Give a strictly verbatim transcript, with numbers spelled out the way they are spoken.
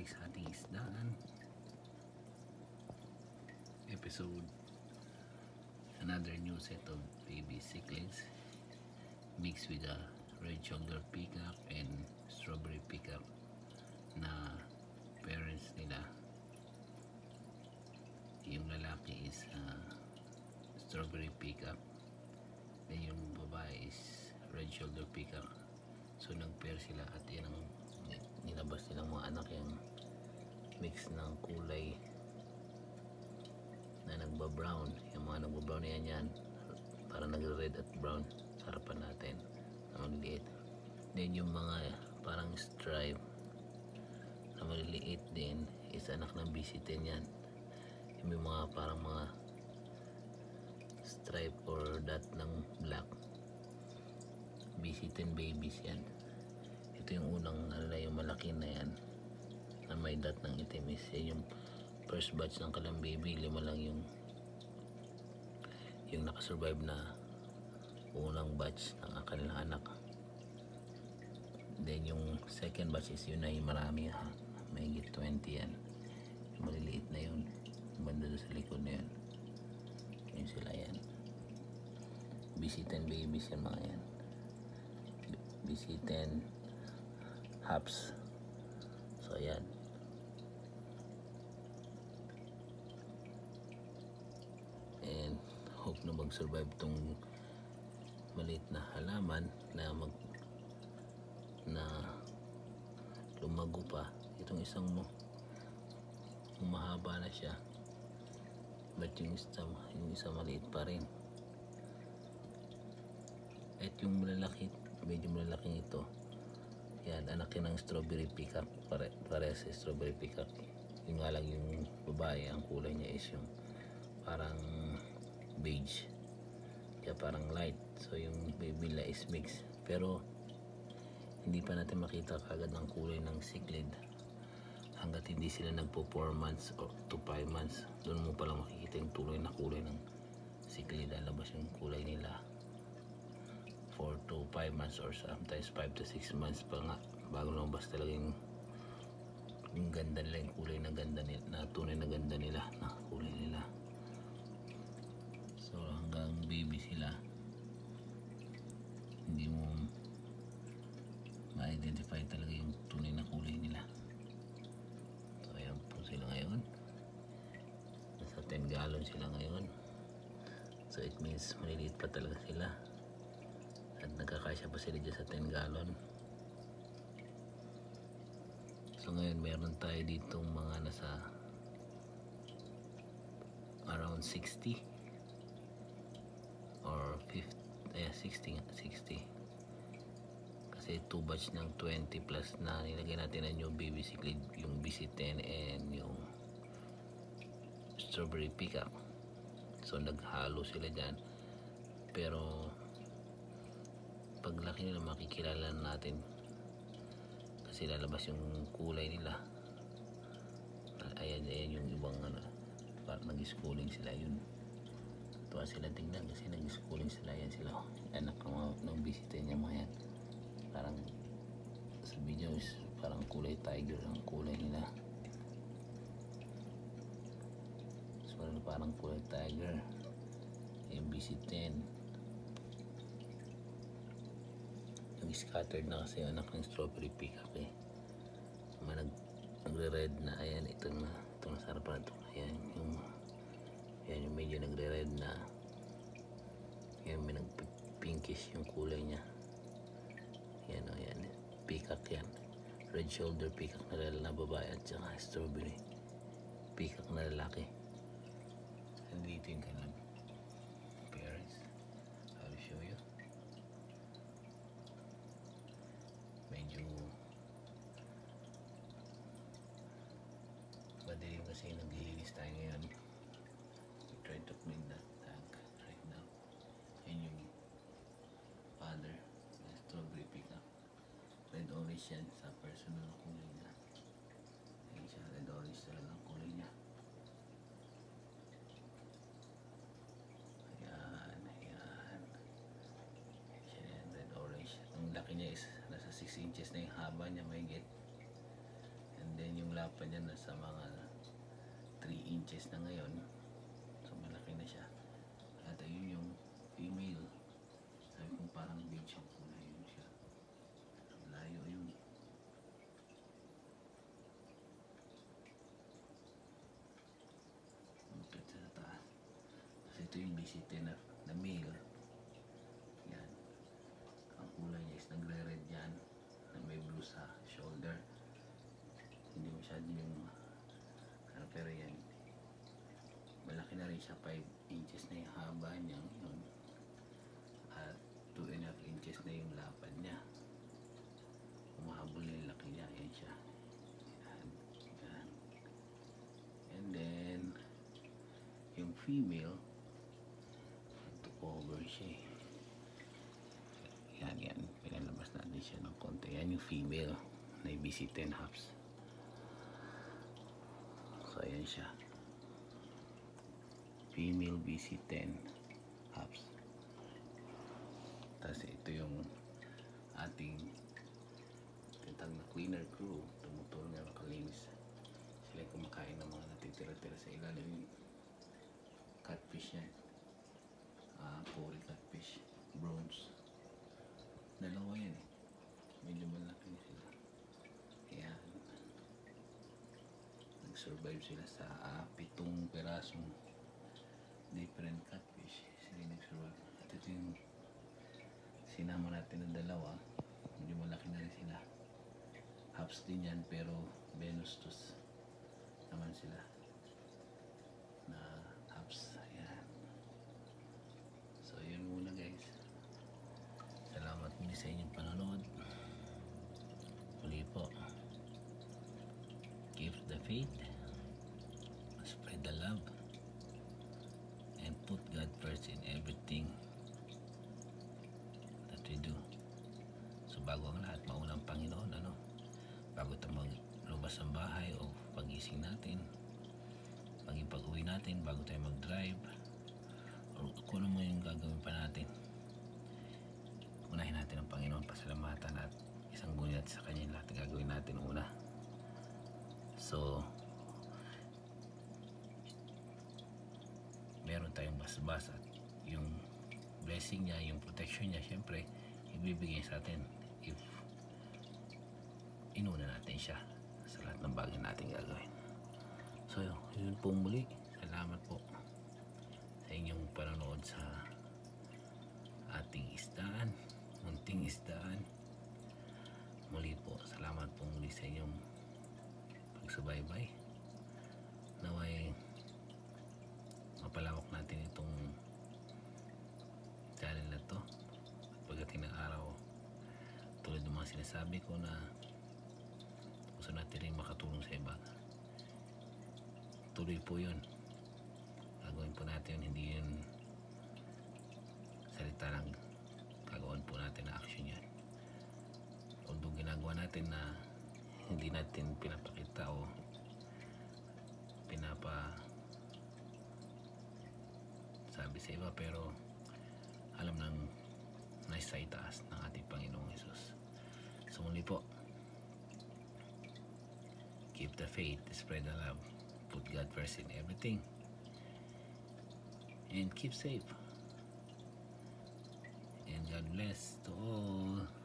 balik sa ating isdaan episode. Another new set of baby cichlids mixed with a red shoulder peacock and strawberry peacock na parents nila. Yung lalaki is uh, strawberry peacock, then yung babae is red shoulder peacock. So nag-pair sila at yan ang nilabas nilang mga anak, yung mix ng kulay na nagba-brown. Yung mga nagba-brown na yan yan para nagre-red at brown sa harapan natin na maliliit. Then yung mga parang stripe na maliliit din is anak ng B C ten yan. Yung mga parang mga stripe or dot ng black, B C ten babies yan. Ito yung unang ano na, yung malaki na yan na may dot ng itimis. Yan yung first batch ng kalang baby. Lima lang yung yung nakasurvive na unang batch ng kanilang anak. Then yung second batch is yun na yung marami, ha, may higit twenty yan. Yung maliliit na yun, yung banda doon sa likod na yun, yun sila yan. B C ten babies yan mga yan. B C ten Haps. So ayan. And hope na mag-survive tong maliit na halaman na mag na lumago pa. Itong isang mo mahaba na siya, but yung isa, yung isa maliit pa rin. At yung malalaki, medyo malalaking ito, yan, anak yan ng strawberry peacock. Pare, pare sa strawberry peacock. Yung nga lang yung babae, ang kulay niya is yung parang beige, kaya parang light. So yung baby nila is mix, pero hindi pa natin makita kagad ng kulay ng cichlid hanggat hindi sila nagpo four months or to five months. Doon mo palang makikita yung tuloy na kulay ng cichlid. Lalabas yung kulay nila four to five months or sometimes five to six months pa nga bago lumabas talaga yung, yung ganda nila, yung kulay na ganda nila, na tunay na ganda nila, na kulay nila. So hanggang baby sila hindi mo ma-identify talaga yung tunay na kulay nila. So ayan po sila ngayon, nasa ten gallon sila ngayon. So it means maliliit pa talaga sila at nagkakasya pa sila dyan sa ten gallon. So ngayon meron tayo ditong mga nasa around sixty or fifty, eh, sixty sixty, kasi two batch ng twenty plus na nilagay natin na yung baby cichlid, yung B C ten and yung strawberry peacock. So naghalo sila dyan, pero paglaki nila makikilala natin kasi lalabas yung kulay nila. Ayan, ayan yung ibang ano, parang nag-schooling sila. Yun, tuwa sila tingnan kasi nag-schooling sila. Yan sila, anak ng, ng B C ten niya mga yan. Parang sa video is parang kulay tiger ang kulay nila. So parang kulay tiger yung B C ten. Scattered na kasi anak ng strawberry peacock eh. May nag, nagre-red na. Ayan, ito na, ito na sa harapan. Ito na, ayan yung, ayan yung medyo nagre-red na. Ayan, may nag-pinkish yung kulay niya. Ayan, o, ayan, peacock yan. Red shoulder peacock na lalaki na babae at saka strawberry peacock na lalaki. Nandito yung kanilang parents. I'll show you. Medyo madilim kasi naglilinis tayo ngayon. We try to clean that tank right now. Yan yung father na strawberry peacock. Red orange yan sa personal na kulay niya. Yan siya, red orange talaga ang kulay niya. Ayan, ayan. Siya yan, red orange. Ang laki niya is nasa six inches na yung haba niya, mahigit. And And then yung lapad niya nasa mga three inches na ngayon. So malaki na siya. At ayun yung female. Sabi kong parang beige ang kulay, yun siya. So layo yun. Upit sa taas. Kasi ito yung bisite na, na male. Yan. Ang kulay niya is nagre-red yan. Na may blue sa shoulder. Hindi masyado yung ano, pero yan malaki na rin siya. Five inches na yung haba niya yun. At two and a half inches na yung lapad niya. Umahabol na yung laki niya. Yan siya. Yan. Yan. And then yung female, ito over siya. Yan yan. Pinalabas natin siya ng konti. Yan yung female na B C ten Hubs. So ayan siya. Female B C ten Hubs. Tapos ito yung ating tintag na cleaner crew. Tumutulong na makalinis. Sila yung kumakain ng mga natitira-tira sa ilalim. Yung catfish yan. Ah, puri catfish. Bronze. Dalawa yan eh. Medyo malaki sila. Ayan. Nag-survive sila sa uh, pitong perasong different catfish. Sila yung nag-survive. At ito yung sinama natin ng dalawa. Medyo malaki na rin sila. Hubs din yan pero Venustus naman sila na hubs. Ayan. So yun muna guys. Salamat muli sa inyong panonood. Muli po. Keep the faith. Spread the love. And put God first in everything that we do. So bago ang lahat, maunang Panginoon, ano? Bago ito maglabas ng bahay o pagising natin, maging pag-uwi natin, bago tayo mag-drive, o kung ano mo yung gagawin pa natin, unahin natin ang Panginoon, pasalamatan at isang bunyat sa Kanya lahat gagawin natin una. So meron tayong basbas at yung blessing niya, yung protection niya, syempre ibibigay sa atin if inuna natin siya sa lahat ng bagay natin gagawin. So yun po muli, salamat po sa inyong panonood sa ating isdaan, munting isdaan. Muli po, salamat po muli sa inyong pagsubaybay. Naway mapalawak natin itong channel na to. Pagdating ng araw, tulad ng mga sinasabi ko na gusto natin rin makatulong sa iba, tuloy po yun. Gagawin po natin, hindi yun salita lang, gagawin po natin na action yan. Although ginagawa natin na hindi natin pinapakita o pinapa sabi sa iba, pero alam ng nasa itaas ng ating Panginoong Jesus. So muli po, keep the faith, spread the love, put God first in everything, and keep safe. And God bless to all.